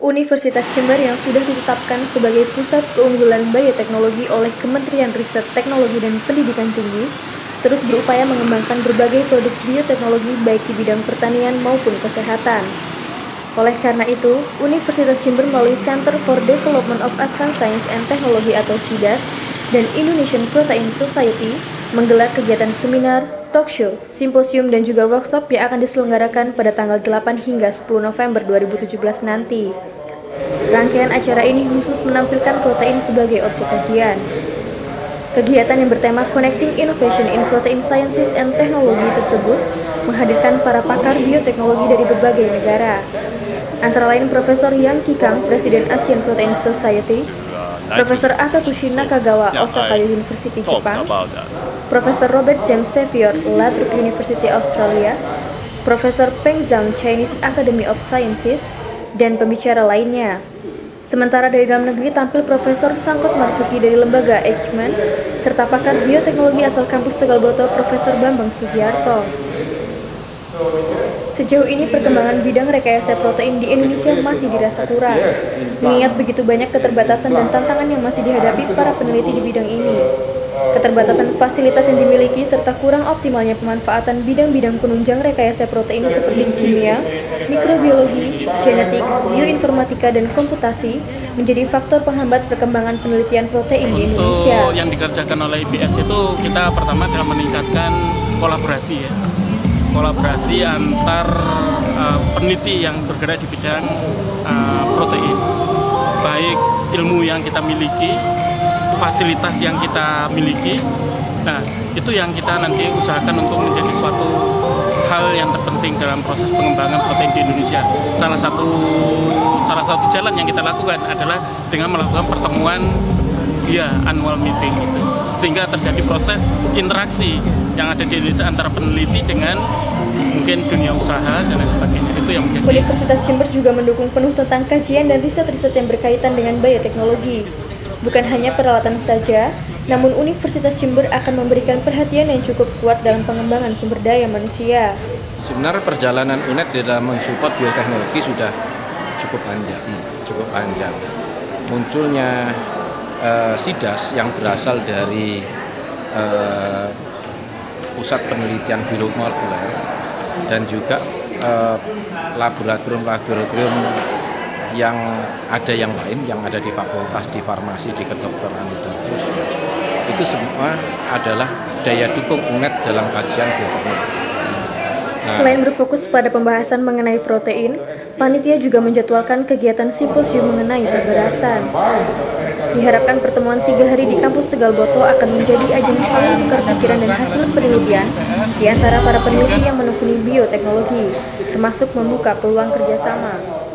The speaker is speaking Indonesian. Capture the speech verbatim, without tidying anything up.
Universitas Jember yang sudah ditetapkan sebagai pusat keunggulan bioteknologi oleh Kementerian Riset Teknologi dan Pendidikan Tinggi, terus berupaya mengembangkan berbagai produk bioteknologi baik di bidang pertanian maupun kesehatan. Oleh karena itu, Universitas Jember melalui Center for Development of Advanced Science and Technology atau SIDAS dan Indonesian Protein Society menggelar kegiatan seminar, talk show, simposium, dan juga workshop yang akan diselenggarakan pada tanggal delapan hingga sepuluh November dua ribu tujuh belas nanti. Rangkaian acara ini khusus menampilkan protein sebagai objek kajian. Kegiatan yang bertema Connecting Innovation in Protein Sciences and Technology tersebut menghadirkan para pakar bioteknologi dari berbagai negara. Antara lain Profesor Yang Kikang, Presiden Asian Protein Society, Profesor Akakushi Nakagawa, Osaka University, Jepang, Profesor Robert James Xavier, Lathrop University, Australia, Profesor Peng Zhang, Chinese Academy of Sciences, dan pembicara lainnya. Sementara dari dalam negeri tampil Profesor Sangkot Marsuki dari Lembaga Eichmann, serta pakar bioteknologi asal kampus Tegal Boto, Profesor Bambang Sugiarto. Sejauh ini perkembangan bidang rekayasa protein di Indonesia masih dirasa kurang, mengingat begitu banyak keterbatasan dan tantangan yang masih dihadapi para peneliti di bidang ini. Keterbatasan fasilitas yang dimiliki serta kurang optimalnya pemanfaatan bidang-bidang penunjang rekayasa protein seperti kimia, mikrobiologi, genetik, bioinformatika, dan komputasi menjadi faktor penghambat perkembangan penelitian protein di Indonesia. Untuk yang dikerjakan oleh I B S itu kita pertama adalah meningkatkan kolaborasi ya. Kolaborasi antar uh, peneliti yang bergerak di bidang uh, protein, baik ilmu yang kita miliki, fasilitas yang kita miliki. Nah, itu yang kita nanti usahakan untuk menjadi suatu hal yang terpenting dalam proses pengembangan protein di Indonesia. Salah satu salah satu jalan yang kita lakukan adalah dengan melakukan pertemuan ya annual meeting itu, sehingga terjadi proses interaksi yang ada di Indonesia antara peneliti dengan mungkin dunia usaha dan lain sebagainya. Itu yang menjadi. Universitas Jember juga mendukung penuh tentang kajian dan riset-riset yang berkaitan dengan bioteknologi. Bukan hanya peralatan saja, namun Universitas Jember akan memberikan perhatian yang cukup kuat dalam pengembangan sumber daya manusia. Sebenarnya perjalanan U N E D dalam mensupport bioteknologi sudah cukup panjang, cukup panjang. Munculnya uh, SIDAS yang berasal dari uh, pusat penelitian biomolekuler dan juga laboratorium-laboratorium uh, yang ada yang lain, yang ada di fakultas, di farmasi, di kedokteran, dan seterusnya. Itu semua adalah daya dukung U N E D dalam kajian bioteknologi. Nah, selain berfokus pada pembahasan mengenai protein, panitia juga menjadwalkan kegiatan simposium mengenai perberasan. Diharapkan pertemuan tiga hari di kampus Tegal Boto akan menjadi ajang saling tukar pikiran dan hasil penelitian di antara para peneliti yang menekuni bioteknologi, termasuk membuka peluang kerjasama.